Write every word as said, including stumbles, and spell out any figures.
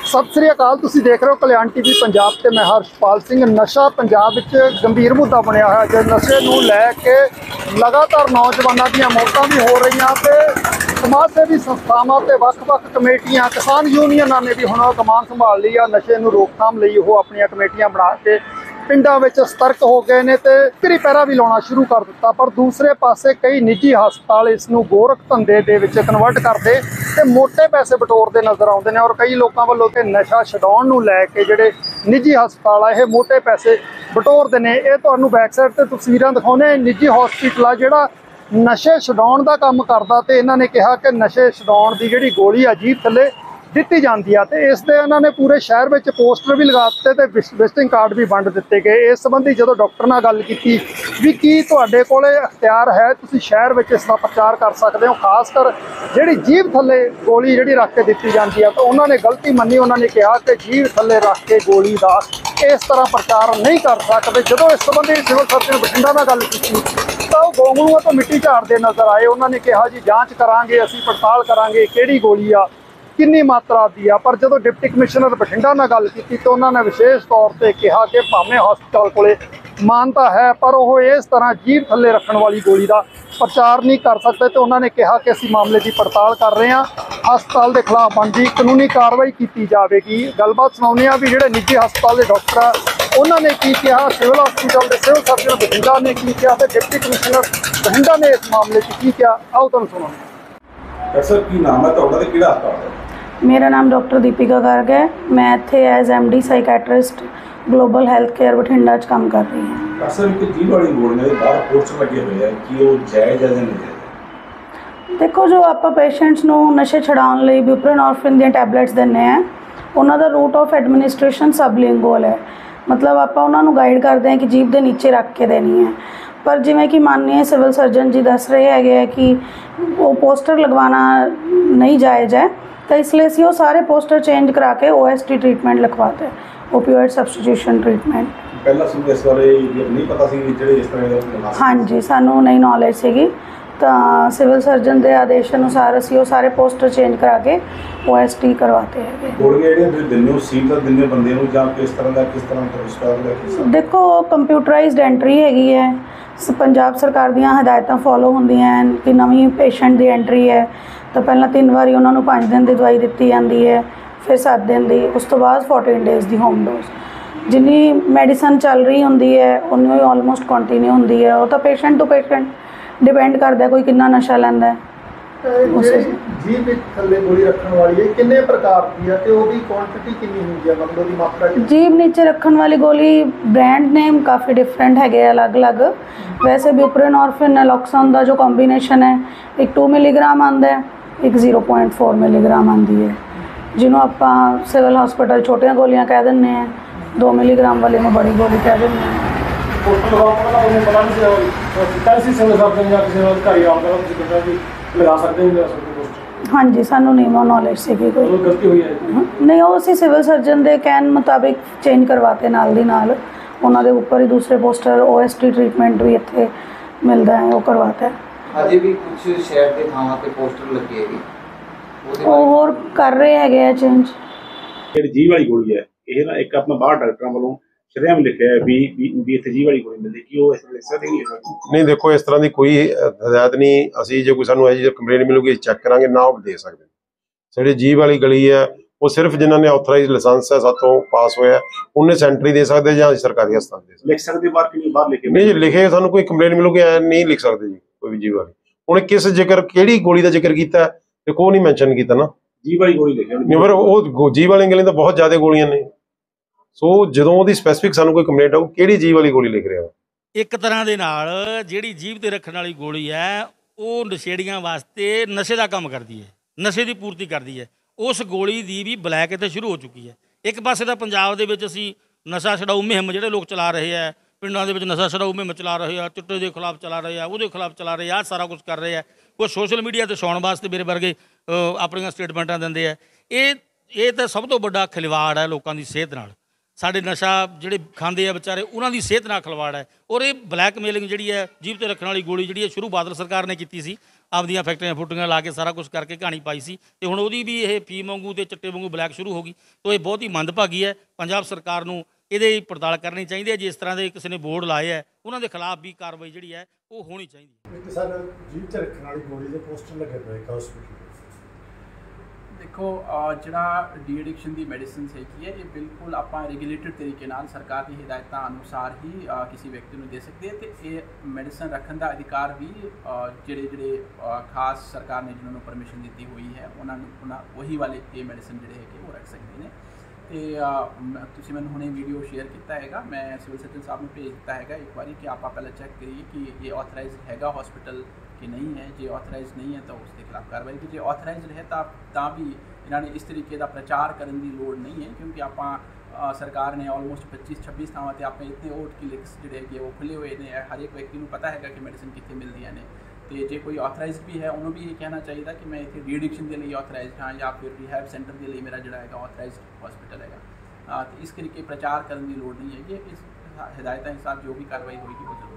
सत श्री अकाल, तुसीं देख रहे हो कल्याण टीवी पंजाब ते मैं हर्षपाल सिंह। नशा पंजाब विच गंभीर मुद्दा बनिया है जो नशे नूं लैके लगातार नौजवानों दीयां मौतां भी हो रही ते समाज सेवी संस्थावां ते वख-वख कमेटियां किसान यूनियनां ने भी हुण कमान संभाल ली है। नशे नूं रोकथाम लई ओह अपणियां कमेटियां बना के पिंडां विच सतर्क हो गए ने ते भिरी पैरा भी लाउणा शुरू कर दिता। पर दूसरे पासे कई निजी हस्पताल इस नूं गोरख धंधे दे विच कन्वर्ट करदे ते मोटे पैसे बटोरदे नज़र आउंदे ने और कई लोकां वल्लों ते नशा छडाउण नूं लैके जिहड़े निजी हस्पताल आ इह मोटे पैसे बटोरदे ने। इह तुहानूं बैक साइड ते तस्वीरां दिखाउने निजी हॉस्पिटल आ जिहड़ा नशे छडाउण दा काम करदा ते इन्हां ने कहा कि नशे छडाउण दी जिहड़ी गोली आ जीभ थल्ले दित्ती जाती है। तो इस दे इन्होंने पूरे शहर में पोस्टर भी लगा दिते ते विजिटिंग कार्ड भी वंड दिते गए। इस संबंधी जो डॉक्टर नाल गल की भी की तुहाडे कोले अख्तियार है, तुसीं शहर में इसका प्रचार कर सकते हो, खासकर जिहड़ी जीभ थल्ले गोली जिहड़ी रख के दित्ती जाती है। तो उन्होंने गलती मनी, उन्होंने कहा कि जीभ थल्ले रख के गोली का इस तरह प्रचार नहीं कर सकते। जो इस संबंधी सिविल सर्जन बठिंडा नाल गल की तो गोंगलूआं तो मिट्टी झाड़ते नज़र आए। उन्होंने कहा जी जांच करांगे, असीं पड़ताल करांगे किहड़ी गोली आ कितनी मात्रा दी आ। पर जो डिप्टी कमिश्नर बठिंडा नाल गल की तो उन्होंने विशेष तौर पर कहा कि भावें हस्पताल कोले मानता है पर वह इस तरह जीभ थल्ले रखने वाली गोली का प्रचार नहीं कर सकते। तो उन्होंने कहा कि असीं मामले की पड़ताल कर रहे हैं, हस्पताल के खिलाफ बनती कानूनी कार्रवाई की जाएगी। गलबात सुनाउने आ भी जिहड़े निजी हस्पताल के डॉक्टर आ उन्होंने की कहा, सिविल हॉस्पिटल के सिविल सर्जन बठिंडा ने की कहा तो डिप्टी कमिश्नर बठिंडा ने इस मामले की कहा। आओ तुहानूं सुणाउने। सर की नाम है तुहाडा ते किहड़ा हस्पताल है? मेरा नाम डॉक्टर दीपिका गर्ग है। मैं इत्थे as M D psychiatrist global health care Bathinda च काम कर रही हूँ। सर एक जीभ वाली गोलियां दे बाहर पोस्टर लगे हुए हैं कि वो जायज़ है या नहीं जायज़? देखो, जो आप पेशेंट्स नूं नशे छुड़ाउण लई ब्यूप्रेनॉर्फिन दी टैबलेट्स दिंदे हैं उन्हां दा रूट ऑफ एडमिनिस्ट्रेशन सबलिंगुअल है। मतलब आपां उन्हां नूं गाइड करते हैं कि जीभ दे नीचे रख के देनी है। पर जिवें कि माननीय सिविल सर्जन जी दस रहे हैं कि वो पोस्टर लगवाना नहीं जायज़ है, तो इसलिए असीं वो सारे पोस्टर चेंज करा के ओ एस टी ट्रीटमेंट लिखवाते हैं, ओपियोइड सब्सटीट्यूशन ट्रीटमेंट। पहला सुन इस बारे नहीं पता सी ਜਿਹੜੇ ਇਸ ਤਰ੍ਹਾਂ हाँ जी, सानू नहीं नॉलेज सीगी। तो सिविल सर्जन के आदेश अनुसार असीं वो सारे पोस्टर चेंज करा के ओ एस टी करवाते हैं। गोलियां ਜਿਹੜੀਆਂ ਤੁਸੀਂ ਦਿੰਦੇ ਹੋ ਸੀਲ ਦਿੰਦੇ ਬੰਦੇ ਨੂੰ ਜਾਂ ਕਿਸ ਤਰ੍ਹਾਂ ਦਾ ਕਿਸ ਤਰ੍ਹਾਂ ਦਾ ਰਿਸਪਾਂਸ ਦਾ ਕਿਸ ਤਰ੍ਹਾਂ? देखो, कंप्यूटराइज्ड एंट्री हैगी है, पंजाब सरकार ਦੀਆਂ ਹਦਾਇਤਾਂ फॉलो ਹੁੰਦੀਆਂ हैं कि नवीं पेशेंट की एंट्री है तो पहला तीन बारी उन्होंने पाँच दिन की दवाई दी जाती है, फिर सत्त दिन की, उस तो बाद फोर्टीन डेज़ की होम डोज। जिन्नी मैडिसन चल रही होंगी है उन्नी ऑलमोस्ट कंटिन्यू होंगी है। वो तो पेशेंट टू पेशेंट डिपेंड करता है कोई कितना नशा लैंदा है। जीभ थल्ले गोली रखने वाली है कितने प्रकार की है ते ओदी क्वांटिटी कितनी होंदी है, मतलब ओदी मात्रा कितनी? जीभ नीचे रखने वाली गोली ब्रांड नेम काफ़ी डिफरेंट है अलग अलग। वैसे ब्यूप्रेनॉर्फिन नैलॉक्सोन का जो कॉम्बीनेशन है एक टू मिलीग्राम आता है, एक जीरो पॉइंट फोर मिलीग्राम आती है, जिन्हों आप सिविल हॉस्पिटल छोटिया गोलियां कह दें, दो मिलीग्राम वाले में बड़ी गोली कह दें। हाँ जी, सानू नहीं वो नॉलेज सी कोई गलती हुई है नहीं, वो असीं सिविल सर्जन के कहने मुताबिक चेंज करवाते नाल दी नाल उन्हां दे उपर ही दूसरे poster O S T treatment भी इत्थे मिलता है, वो करवाता है। अजे भी कुछ शहर के थावां ते पोस्टर लगे है और कर रहे हैं चेंज। ਜਿਹੜੀ ਜੀਭ ਵਾਲੀ ਗੋਲੀ ਹੈ ਇਹ ਨਾ ਇੱਕ ਆਪਣਾ ਬਾਹਰ ਡਾਕਟਰਾਂ ਵੱਲੋਂ ਸ਼ਰੇਆਮ ਲਿਖਿਆ ਹੈ ਵੀ ਵੀ ਇੱਥੇ ਜੀਭ ਵਾਲੀ ਗੋਲੀ ਮਿਲਦੀ, ਕਿ ਉਹ ਇਸ ਤਰ੍ਹਾਂ ਲਿਖ ਸਕਦੇ ਨਹੀਂ? ਨਹੀਂ, ਦੇਖੋ ਇਸ ਤਰ੍ਹਾਂ ਦੀ ਕੋਈ ਹਦਾਇਤ ਨਹੀਂ। ਅਸੀਂ ਜੇ ਕੋਈ ਸਾਨੂੰ ਇਹੋ ਜਿਹੀ ਕੰਪਲੇਂਟ ਮਿਲੂਗੀ ਚੈੱਕ ਕਰਾਂਗੇ, ਨਾ ਉਹ ਦੇ ਸਕਦੇ। ਜਿਹੜੀ ਜੀਭ ਵਾਲੀ ਗਲੀ ਹੈ ਉਹ ਸਿਰਫ ਜਿਨ੍ਹਾਂ ਨੇ ਆਥੋਰਾਈਜ਼ ਲਾਇਸੈਂਸ ਹੈ ਸਾਤੋਂ ਪਾਸ ਹੋਇਆ ਉਹਨੇ ਸੈਂਟਰੀ ਦੇ ਸਕਦੇ ਜਾਂ ਸਰਕਾਰੀ ਹਸਪਤਾਲ ਦੇ ਲਿਖ ਸਕਦੇ ਬਾਹਰ ਕਿ ਨਹੀਂ? ਬਾਹਰ ਲਿਖੇ ਨਹੀਂ ਜੀ, ਲਿਖੇ ਸਾਨੂੰ ਕੋਈ ਕੰਪਲੇਂਟ ਮਿਲੂਗੀ ਐ ਨਹੀਂ ਲਿਖ ਸਕਦੇ ਜੀ ਕੋਈ ਵੀ ਜੀਭ ਵਾਲੀ। ਉਹਨੇ ਕਿਸ ਜ਼ਿਕਰ ਕਿਹੜੀ ਗੋਲੀ ਦਾ ਜ਼ਿਕਰ ਕੀਤਾ ਤੇ ਕੋਈ ਨਹੀਂ ਮੈਂਸ਼ਨ ਕੀਤਾ ਨਾ ਜੀਭ ਵਾਲੀ ਗੋਲੀ ਲਿਖਿਆ ਨਹੀਂ, ਪਰ ਉਹ ਜੀਭ ਵਾਲੀ ਗੋਲੀ ਤਾਂ ਬਹੁਤ ਜ਼ਿਆਦਾ ਗੋਲੀਆਂ ਨੇ। ਸੋ ਜਦੋਂ ਉਹਦੀ ਸਪੈਸੀਫਿਕ ਸਾਨੂੰ ਕੋਈ ਕੰਪਲੇਂਟ ਆਊ ਕਿਹੜੀ ਜੀਭ ਵਾਲੀ ਗੋਲੀ ਲਿਖ ਰਿਹਾ ਇੱਕ ਤਰ੍ਹਾਂ ਦੇ ਨਾਲ ਜਿਹੜੀ ਜੀਭ ਤੇ ਰੱਖਣ ਵਾਲੀ ਗੋਲੀ ਹੈ ਉਹ ਨਸ਼ੇੜੀਆਂ ਵਾਸਤੇ ਨਸ਼ੇ ਦਾ ਕੰਮ ਕਰਦੀ ਹੈ, ਨਸ਼ੇ ਦੀ ਪੂਰਤੀ ਕਰਦੀ ਹੈ। ਉਸ ਗੋਲੀ ਦੀ ਵੀ ਬਲੈਕ ਇੱਥੇ ਸ਼ੁਰੂ ਹੋ ਚੁੱਕੀ ਹੈ। ਇੱਕ ਪਾਸੇ ਤਾਂ ਪੰਜਾਬ ਦੇ ਵਿੱਚ ਅਸੀਂ ਨਸ਼ਾ ਛਡਾਊ ਮੁਹਿੰਮ ਜਿਹੜੇ ਲੋਕ ਚਲਾ ਰਹੇ ਆ, ਪਿੰਡਾਂ ਦੇ ਵਿੱਚ ਨਸ਼ਾ ਛਡਾਊ ਮੁਹਿੰਮ ਚਲਾ ਰਹੇ ਆ, ਚਿੱਟੇ ਦੇ ਖਿਲਾਫ ਚਲਾ ਰਹੇ ਆ, ਉਹਦੇ ਖਿਲਾਫ ਚਲਾ ਰਹੇ ਆ, ਸਾਰਾ ਕੁਝ ਕਰ ਰਹੇ ਆ। ਉਹ ਸੋਸ਼ਲ ਮੀਡੀਆ 'ਤੇ ਛਾਉਣ ਵਾਸਤੇ ਮੇਰੇ ਵਰਗੇ ਆਪਣੀਆਂ ਸਟੇਟਮੈਂਟਾਂ ਦਿੰਦੇ ਆ। ਇਹ ਇਹ ਤਾਂ ਸਭ ਤੋਂ ਵੱਡਾ ਖਿਲਵਾੜ ਹੈ ਲੋਕਾਂ ਦੀ ਸਿਹਤ ਨਾਲ। ਸਾਡੇ ਨਸ਼ਾ ਜਿਹੜੇ ਖਾਂਦੇ ਆ ਵਿਚਾਰੇ ਉਹਨਾਂ ਦੀ ਸਿਹਤ ਨਾਲ ਖਿਲਵਾੜ ਹੈ। ਔਰ ਇਹ ਬਲੈਕਮੇਲਿੰਗ ਜਿਹੜੀ ਹੈ ਜੀਭ 'ਤੇ ਰੱਖਣ ਵਾਲੀ ਗੋਲੀ ਜਿਹੜੀ ਹੈ ਸ਼ੁਰੂ ਬਾਦਲ ਸਰਕਾਰ ਨੇ ਕੀਤੀ ਸੀ, ਆਪਦੀਆਂ ਫੈਕਟਰੀਆਂ ਫੁੱਟੀਆਂ ਲਾ ਕੇ ਸਾਰਾ ਕੁਝ ਕਰਕੇ ਕਹਾਣੀ ਪਾਈ ਸੀ ਤੇ ਹੁਣ ਉਹਦੀ ਵੀ ਇਹ ਫੀਮ ਵਾਂਗੂ ਤੇ ਚਿੱਟੇ ਵਾਂਗੂ ਬਲੈਕ ਸ਼ੁਰੂ ਹੋ ਗਈ। ਤੋ ਇਹ ਬਹੁਤ ਹੀ ਮੰਦਭਾਗੀ ਹੈ। ਪੰਜਾਬ ਸਰਕਾਰ ਨੂੰ ਇਹਦੇ ਪੜਤਾਲ ਕਰਨੀ ਚਾਹੀਦੀ ਹੈ। ਜਿਸ ਤਰ੍ਹਾਂ ਦੇ ਕਿਸੇ ਨੇ ਬੋਰਡ ਲਾਏ ਹੈ ਉਹਨਾਂ ਦੇ ਖਿਲਾਫ ਵੀ ਕਾਰਵਾਈ ਜਿਹੜੀ ਹੈ ਉਹ ਹੋਣੀ ਚਾਹੀਦੀ ਹੈ। ਇੱਕ ਸਰ ਜੀਭ 'ਚ ਰੱਖਣ ਵਾਲੀ ਗੋਲੀ ਦੇ ਪੋਸਟਰ ਲੱਗੇ ਪਏ ਹਸਪੀਟਲ। देखो जरा डी एडिक्शन की मेडिसिन हैगी है ये बिल्कुल आप रेगूलेटेड तरीके नाल सरकार की हिदायतों अनुसार ही किसी व्यक्ति को दे सकते हैं। तो ये मेडिसिन रखने का अधिकार भी जोड़े जोड़े खास सरकार ने जिन्होंने परमिशन दी हुई है उन्होंने वही वाले ये मेडिसिन जोड़े है वो रख सकते हैं। तो तुसी मैंने हुणे वीडियो शेयर किया है, मैं सिविल सर्जन साहब ने भेज दिता है एक बार कि आप पहले चेक करिए कि ये ऑथराइज हैगा हॉस्पिटल कि नहीं है। जो ऑथराइज नहीं है तो उसके खिलाफ कार्रवाई की। जो ऑथराइज है तो भी इन्होंने इस तरीके का प्रचार करने की लोड़ नहीं है क्योंकि आप सरकार ने ऑलमोस्ट पच्चीस छब्बीस थावां ते अपने इतने ओट की लिस्ट जोड़े है वो खुले हुए हैं। हर एक व्यक्ति को पता है कि मेडिसिन कितने मिलती ने। तो जो कोई ऑथराइज भी है उन्होंने भी ये कहना चाहिए कि मैं इतने डी एडिक्शन के लिए ऑथराइज हाँ या फिर रिहैब सेंटर के लिए मेरा जोड़ा है ऑथराइज हॉस्पिटल है। तो इस तरीके प्रचार करने की लोड़ नहीं है। ये इस हिदायत हिसाब जो भी कार्रवाई होगी वो